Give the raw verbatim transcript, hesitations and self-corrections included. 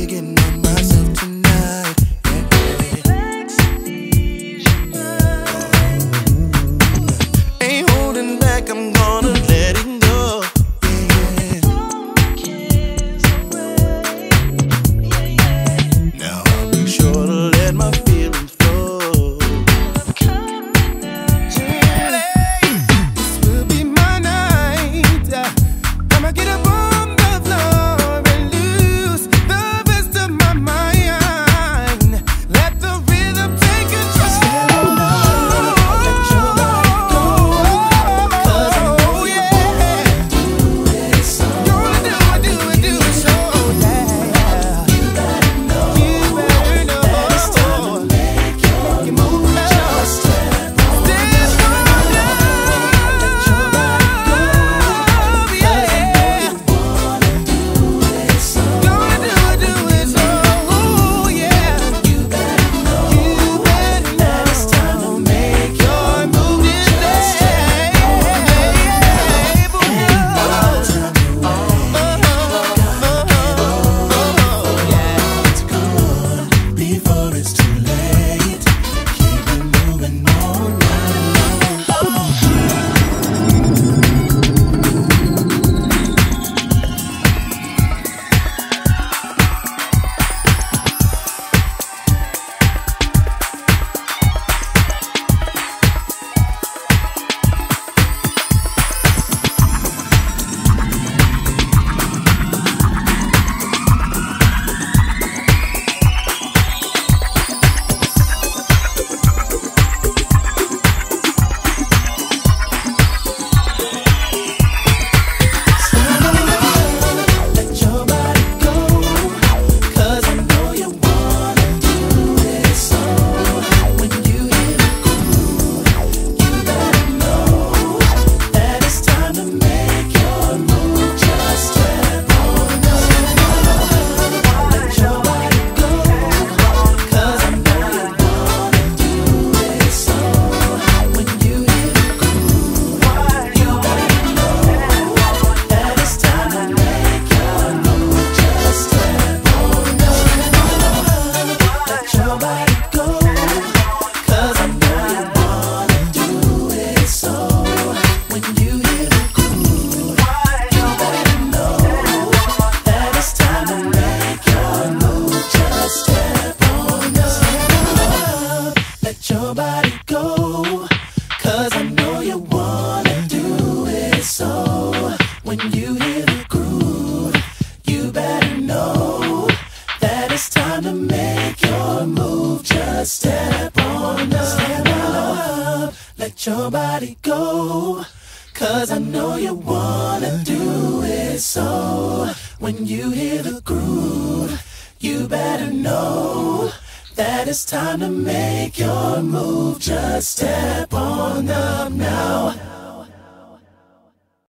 digging on myself tonight. Ain't holding back, I'm gonna let it go. Now I'll be sure to let my feelings flow. This will be my night. I'ma get up on the floor and lose the rest of my mind. Let the rhythm take control. Let your body go, 'cause I know you wanna do it so. Gonna do it, do it, do it so, yeah. You better know, you better know that it's time to make your move. Just step on up. Let your body go, 'cause I know you wanna do it so. Gonna do it, do it so, yeah. You better know, you better know that it's time to make your move. Just step on up. Before it's too late, keep it moving all night. Let your body go, 'cause I know you wanna do it so. When you hear the groove, you better know that it's time to make your move. Just step on up. Let your body go, 'cause I know you wanna do it so. When you hear the groove, you better know that it's time to make your move. Just step on up. Let your body go, 'cause I know you wanna do it so. When you hear the groove, you better know that it's time to make your move. Just step on up. Let your body go, 'cause I know you wanna do it so. When you hear the groove, you better know that it's time to make your move. Just step on up. Let your body go, 'cause I know you wanna do it so. When you hear the groove, you better know that it's time to make your move. Just step on up now.